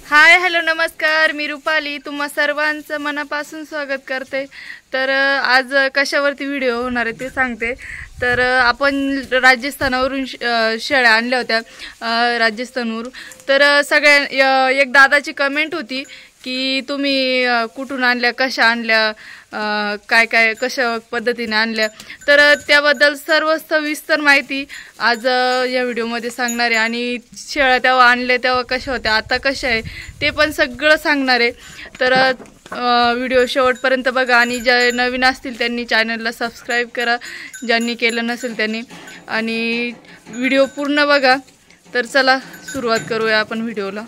Hi hello नमस्कार, मी रुपाली तुम्हा सर्वांचं मनापासून स्वागत करते। तर आज कशावरती व्हिडिओ होणार आहे ते सांगते। तर आपण राजस्थानावरून शेळ्या आणल्या होत्या राजस्थानवरून। तर सगळ्या एक दादाची कमेंट होती की तुम्ही कुठून आणल्या, कशा आणल्या, काय काय कशा पद्धतीने आणल्या। तर त्याबद्दल सर्व सविस्तर माहिती आज या व्हिडिओमध्ये सांगणार आहे। आणि शेळ्या तेव्हा आणल्या तेव्हा कशा होत्या, आता कशा आहे ते पण सगळं सांगणार आहे। तर व्हिडिओ शेवटपर्यंत बघा आणि जे नवीन असतील त्यांनी चॅनलला सबस्क्राईब करा, ज्यांनी केलं नसेल त्यांनी, आणि व्हिडिओ पूर्ण बघा। तर चला सुरुवात करूया आपण व्हिडिओला।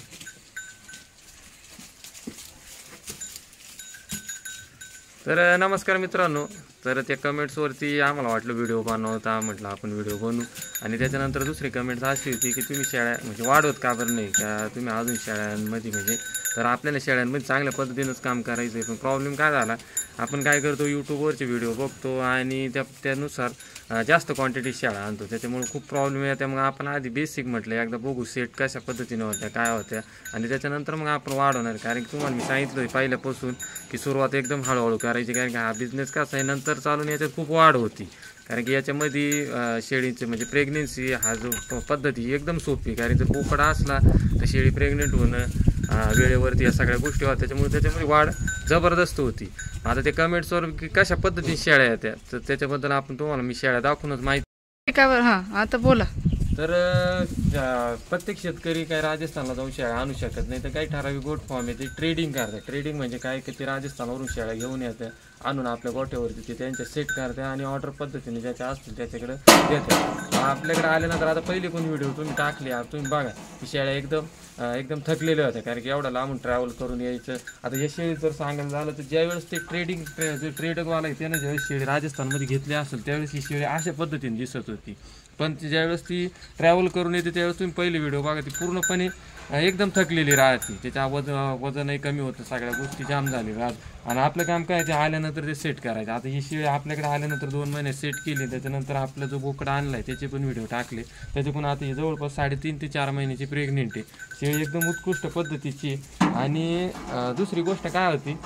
तर नमस्कार मित्रांनो, तर त्या कमेंट्सवरती आम्हाला वाटलं व्हिडिओ बनवता, म्हटलं आपण व्हिडिओ बनवू। आणि त्याच्यानंतर दुसरी कमेंट्स अशी होती की तुम्ही शेळ्या म्हणजे वाढवत का बरं नाही, का तुम्ही अजून शेळ्यांमध्ये म्हणजे तर आपल्याला शेळ्यांमध्ये चांगल्या पद्धतीनंच काम करायचं आहे। पण प्रॉब्लेम काय झाला, आपण काय करतो यूट्यूबवरचे व्हिडिओ बघतो आणि त्यानुसार जास्त क्वांटिटी शेळ्या आणतो, त्याच्यामुळे खूप प्रॉब्लेम येते। मग आपण आधी बेसिक म्हटलं एकदा बघू सेट कशा पद्धतीने होत्या, काय होत्या, आणि त्याच्यानंतर मग आपण वाढवणार। कारण की तुम्हाला मी सांगितलं पहिल्यापासून की सुरुवात एकदम हळूहळू करायची, कारण की हा बिझनेस कसा आहे नंतर चालून याच्यात खूप वाढ होती। कारण की याच्यामध्ये शेळीचे म्हणजे प्रेग्नेन्सी हा जो पद्धती एकदम सोपी, कारण जर बोकड असला तर शेळी प्रेग्नेंट होणं वेळेवरती या सगळ्या गोष्टी होत्या, त्याच्यामुळे वाढ जबरदस्त होती। आता ते कमेंट्सवर की कशा पद्धतीने शेळ्या येत्या, तर त्याच्याबद्दल आपण तुम्हाला मी शेळ्या दाखवूनच माहिती का बरं। हां आता बोला। तर प्रत्येक शेतकरी काय राजस्थानला जाऊन शेळ्या आणू शकत नाही, तर काही ठराविक गोट फॉर्म आहे ते ट्रेडिंग करतात। ट्रेडिंग म्हणजे काय की ते राजस्थानवरून शेळ्या घेऊन येतात, आणून आपल्या गोठ्यावरती ते त्यांच्या सेट करतात आणि ऑर्डर पद्धतीने ज्याच्या असतील त्याच्याकडे देतात। आपल्याकडे आल्यानंतर आता पहिली कोणी व्हिडिओ तुम्ही टाकली, तुम्ही बघा की शेळ्या एकदम थकलेल्या होत्या, कारण की एवढा लांबून ट्रॅव्हल करून यायचं। आता या शेळी जर सांगायला झालं तर ज्यावेळेस ते ट्रेडरवाला आहे त्यानं ज्यावेळेस शेळी राजस्थानमध्ये घेतली असेल त्यावेळेस ही शेळी अशा पद्धतीने दिसत होती। पण ज्यावेळेस ती ट्रॅव्हल करून येते त्यावेळेस तुम्ही पहिली व्हिडिओ बघा, ती पूर्णपणे एकदम थकलेली राहते, त्याच्या वजनही कमी होतं, सगळ्या गोष्टी जाम झालेल्या राहतात। आणि आपलं काम काय ते आल्यानंतर ते सेट करायचं। आता ही शेळी आपल्याकडे आल्यानंतर 2 महिने सेट केली, त्याच्यानंतर आपला जो बोकडा आणलाय त्याचे पण व्हिडिओ टाकले, त्याचे पण आता ही जवळपास 3.5 ते 4 महिन्याची प्रेग्नेंट आहे शेळी, एकदम उत्कृष्ट पद्धतीची। आणि दुसरी गोष्ट काय होती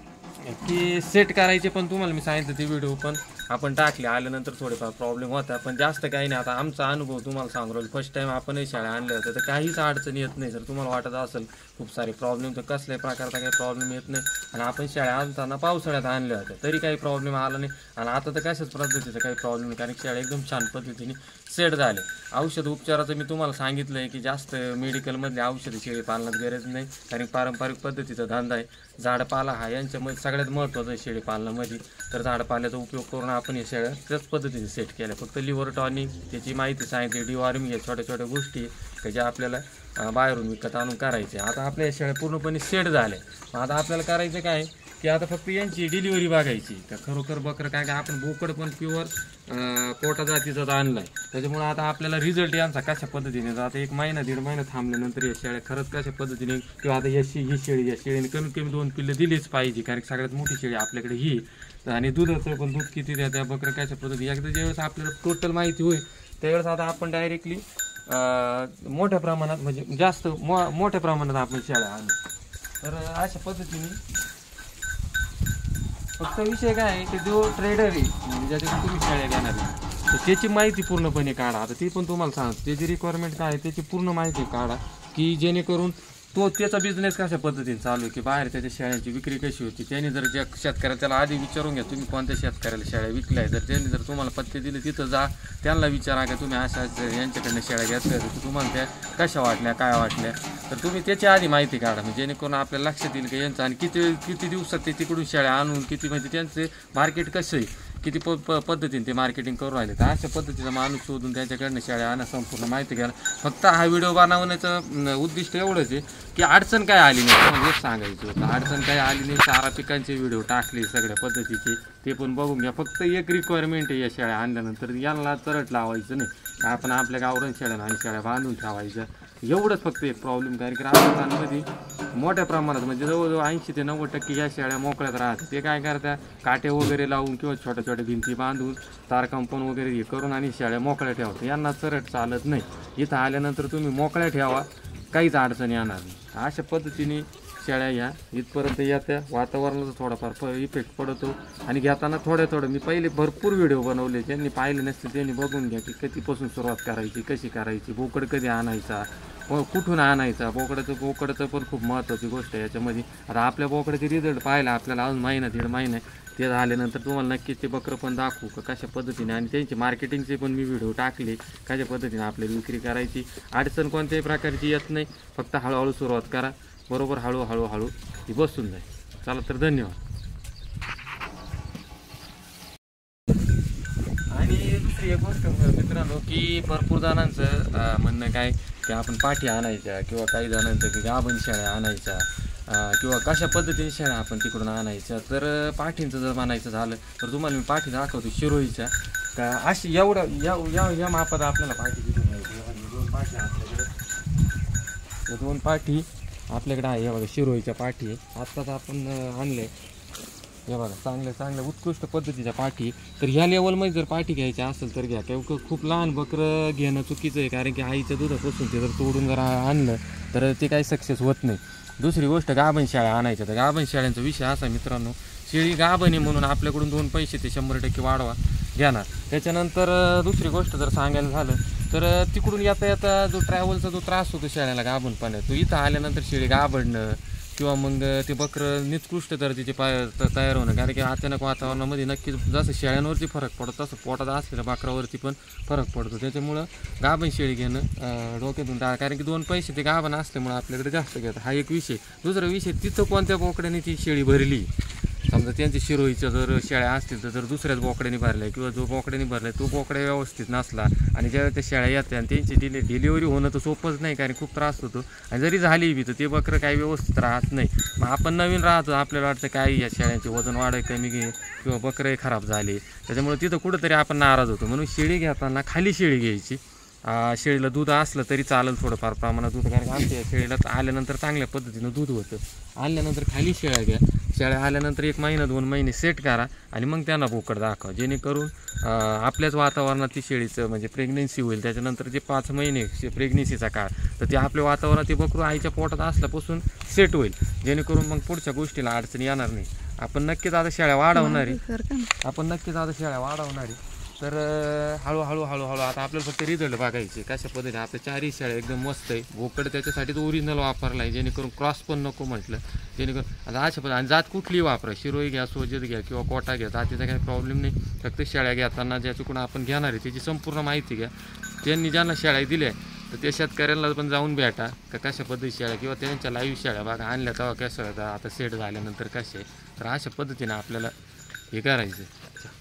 की सेट करायचे पण तुम्हाला मी सांगितलं ते व्हिडिओ पण आपण टाकले, आल्यानंतर थोडेफार प्रॉब्लेम होता, पण जास्त काही नाही। आता आमचा अनुभव तुम्हाला सांगू राहिलो, फर्स्ट टाइम आपणही शेळ्या आणल्या होत्या, तर काहीच अडचण येत नाही। जर तुम्हाला वाटत असेल खूप सारे प्रॉब्लेम, तर कसल्याही प्रकारचा काही प्रॉब्लेम येत नाही। आणि आपण शेळ्या आणताना पावसाळ्यात आणल्या होत्या तरी काही प्रॉब्लेम आला नाही, आणि आता तर कशाच पद्धतीचा काही प्रॉब्लेम नाही, कारण शेळ्या एकदम छान पद्धतीने सेट झाले। औषध उपचाराचं मी तुम्हाला सांगितलं आहे की जास्त मेडिकलमधले औषधी शेळी पालनात गरज नाही, कारण पारंपरिक पद्धतीचा धंदा आहे। झाडपाला हा यांच्यामध्ये सगळ्यात महत्त्वाचं आहे शेळी पालनामध्ये। तर झाडपाल्याचा उपयोग करून आपण या शेळ्या त्याच पद्धतीने सेट केल्या। फक्त लिव्हर टॉनिक त्याची माहिती सांगितली, डिवॉर्मिंग, या छोट्या छोट्या गोष्टी की ज्या आपल्याला बाहेरून विकत आणून करायचे। आता आपल्या या शेळ्या पूर्णपणे सेट झाल्या। आता आपल्याला करायचं काय की आता फक्त यांची डिलिव्हरी बघायची, तर खरोखर बकरं काय काय आपण बोकड पण प्युअर कोटा जातीचा आणलाय, त्याच्यामुळे आता आपल्याला रिझल्ट यांचा कशा पद्धतीने आता 1 महिना 1.5 महिना थांबल्यानंतर या शेळ्या खरंच कशा पद्धतीने, किंवा आता ही शेळीने कमीत कमी 2 पिल्ले दिलीच पाहिजे, कारण सगळ्यात मोठी शेळी आपल्याकडे ही। आणि दुधाचं पण दूध किती द्या, त्या बकरं कशा पद्धती, एकदा ज्यावेळेस आपल्याला टोटल माहिती होईल त्यावेळेस आता आपण डायरेक्टली मोठ्या प्रमाणात म्हणजे जास्त मोठ्या प्रमाणात आपण शेळ्या आणू। तर अशा पद्धतीने फक्त विषय काय आहे की जो ट्रेडर आहे म्हणजे ज्याच्याकडे तुम्ही शेळ्या घेणार आहे तर त्याची माहिती पूर्णपणे काढा। आता ती पण तुम्हाला सांगतो, त्याची रिक्वायरमेंट काय आहे त्याची पूर्ण माहिती काढा, की जेणेकरून तो त्याचा बिझनेस कशा पद्धतीने चालू आहे, की बाहेर त्याच्या शेळ्यांची विक्री कशी होती। त्याने जर ज्या शेतकऱ्याला त्याला आधी विचारून घ्या तुम्ही कोणत्या शेतकऱ्याला शेळ्या विकल्या आहे, तर त्यांनी जर तुम्हाला पत्ते दिले तिथं जा, त्यांना विचारा का तुम्ही अशाच यांच्याकडनं शेळ्या घेतल्या तर तुम्हाला त्या कशा वाटल्या, काय वाटल्या, तर तुम्ही त्याची आधी माहिती काढा, म्हणजे जेणेकरून आपल्याला लक्षात येईल की यांचं आणि किती दिवसात ते तिकडून शेळ्या आणून किती म्हणजे त्यांचे मार्केट कसं आहे, किती पद्धतीने ते मार्केटिंग करून राहिले। तर अशा पद्धतीचा माणूस शोधून त्यांच्याकडनं शेळ्या आणा, संपूर्ण माहिती घ्या। फक्त हा व्हिडिओ बनवण्याचं उद्दिष्ट एवढंच आहे की अडचण काय आली नाही, तुम्हाला हेच सांगायचं होतं। अडचण काय आली नाही, 4 पिकांचे व्हिडिओ टाकले सगळ्या पद्धतीचे, ते पण बघून घ्या। फक्त एक रिक्वायरमेंट आहे या शेळ्या आणल्यानंतर यांना चरट लावायचं नाही, आपण आपल्या गावरान शेळ्या आणि शेळ्या बांधून ठेवायच्या, एवढंच फक्त एक प्रॉब्लेम। कारण की राजस्थानमध्ये मोठ्या प्रमाणात म्हणजे जवळजवळ 80 ते 90% या शेळ्या मोकळ्यात राहतात। ते काय करतात, काटे वगैरे लावून किंवा छोट्या छोट्या भिंती बांधून तार कंपाऊंड वगैरे हे करून आणि शेळ्या मोकळ्या ठेवतात, यांना चरट चालत नाही। इथं आल्यानंतर तुम्ही मोकळ्या ठेवा, काहीच अडचण येणार नाही। अशा पद्धतीने शेळ्या ह्या इथपर्यंत येत्या. वातावरणाचा थोडाफार इफेक्ट पडतो आणि घेताना थोडं मी पहिले भरपूर व्हिडिओ बनवले. ज्यांनी पाहिले नसते त्यांनी बघून घ्या की कधीपासून सुरुवात करायची, कशी करायची, बोकड कधी आणायचा, कुठून आणायचा. बोकडाचं पण खूप महत्त्वाची गोष्ट आहे याच्यामध्ये. आता आपल्या बोकडाचे रिझल्ट पाहिला आपल्याला अजून महिना 1.5 महिना ते झाल्यानंतर तुम्हाला नक्कीच ते बकरं पण दाखवू का कशा पद्धतीने, आणि त्यांची मार्केटिंगचे पण मी व्हिडिओ टाकले कशा पद्धतीने आपल्याला विक्री करायची. अडचण कोणत्याही प्रकारची येत नाही, फक्त हळूहळू सुरुवात करा, बरोबर हळूहळू ती बसून जाईल. चला तर धन्यवाद. आणि दुसरी एक गोष्ट मित्रांनो की भरपूर जणांचं म्हणणं काय की आपण पाठी आणायच्या, किंवा काही जणांचं की गाभण शेळ्या आणायच्या, किंवा कशा पद्धतीने शेळ्या आपण तिकडून आणायच्या. तर पाठींचं जर म्हणायचं झालं तर तुम्हाला मी पाठी दाखवतो शिरोईच्या. का अशी या मापात आपल्याला पाठी तिथून मिळते. 2 पाठी आपल्याकडे, 2 पाठी आपल्याकडे आहे. हे बघा शिरोईच्या पाठी आहे, आत्ताच आपण आणले. हे बघा चांगल्या उत्कृष्ट पद्धतीच्या पाठी. तर ह्या लेवलमध्ये जर पाठी घ्यायची असेल तर घ्या, किंवा खूप लहान बकरं घेणं चुकीचं आहे, कारण की आईच्या दुधापासून ते जर तोडून जर आणलं तर ते काही सक्सेस होत नाही. दुसरी गोष्ट गाभण शेळ्या आणायच्या. तर गाभण शेळ्यांचा विषय असा मित्रांनो, शेळी गाभण आहे म्हणून आपल्याकडून 2 पैसे ते 100% वाढवा घेणार. त्याच्यानंतर दुसरी गोष्ट जर सांगायला झालं तर तिकडून येता जो ट्रॅव्हलचा जो त्रास होतो शेळ्याला गाभणपणे, तो इथं आल्यानंतर शेळी गाभणं किंवा मग ते बकरं निकृष्ट दर्जाचे तयार होणं. कारण की अचानक वातावरणामध्ये नक्कीच जसं शेळ्यांवरती फरक पडतो तसं पोटात असलेल्या बकरावरती पण फरक पडतो. त्याच्यामुळं गाभण शेळी घेणं डोक्यातून टाळा, कारण की 2 पैसे ते गाभण असल्यामुळे आपल्याकडे जास्त घेतात. हा एक विषय. दुसरा विषय, तिथं कोणत्या बोकड्याने ती शेळी भरली, समजा त्यांच्या शिरोईच्या जर शेळ्या असतील तर जर दुसऱ्याच बोकड्याने भरल्या, किंवा जो बोकड्याने भरलाय तो बोकडा व्यवस्थित नसला आणि ज्यावेळेस त्या शेळ्या येतात आणि त्यांची डिलिव्हरी होणं तर सोपंच नाही, कारण खूप त्रास होतो. आणि जरी झाली बी तर ते बकरं काही व्यवस्थित राहत नाही. मग आपण नवीन राहतो, आपल्याला वाटतं काय या शेळ्यांचे वजन वाढ कमी घे, किंवा बकरं खराब झाले, त्याच्यामुळे तिथं कुठंतरी आपण नाराज होतो. म्हणून शेळी घेताना खाली शेळी घ्यायची. शेळीला दूध असलं तरी चालेल, थोडंफार प्रमाणात दूध, कारण आमच्या शेळीला आल्यानंतर चांगल्या पद्धतीनं दूध होतं. आल्यानंतर खाली शेळ्या घ्या. शेळ्या आल्यानंतर 1 महिना 2 महिने सेट करा आणि मग त्यांना बोकड दाखवा, जेणेकरून आपल्याच वातावरणात ती शेळीचं म्हणजे प्रेग्नेन्सी होईल. त्याच्यानंतर जे 5 महिने प्रेग्नेन्सीचा काळ, तर ते आपल्या वातावरणात ते बकरू आईच्या पोटात असल्यापासून सेट होईल, जेणेकरून मग पुढच्या गोष्टीला अडचण येणार नाही. आपण नक्कीच आता शेळ्या वाढवणारी तर हळूहळू आता आपल्याला फक्त रिझल्ट बघायचे कशा पद्धतीने. आपल्या 4ही शेळ्या एकदम मस्त आहे. बोकड त्याच्यासाठी तो ओरिजिनल वापरला आहे, जेणेकरून क्रॉस पण नको म्हटलं, जेणेकरून आता अशा पद्धती. आणि जात कुठलीही वापरा, शिरोई घ्या, सोजत घ्या किंवा कोटा घ्या, जातीचा काही प्रॉब्लेम नाही. फक्त शेळ्या घेताना ज्याच्याकडून आपण घेणार आहे त्याची संपूर्ण माहिती घ्या. त्यांनी ज्यांना शेळ्या दिल्या तर त्या शेतकऱ्यांना पण जाऊन भेटा का कशा पद्धती शेळ्या, किंवा त्यांच्या लाईव्ह शेळ्या बघा आणल्या तेव्हा कसं आता सेट झाल्यानंतर कसे. तर अशा पद्धतीने आपल्याला हे करायचं.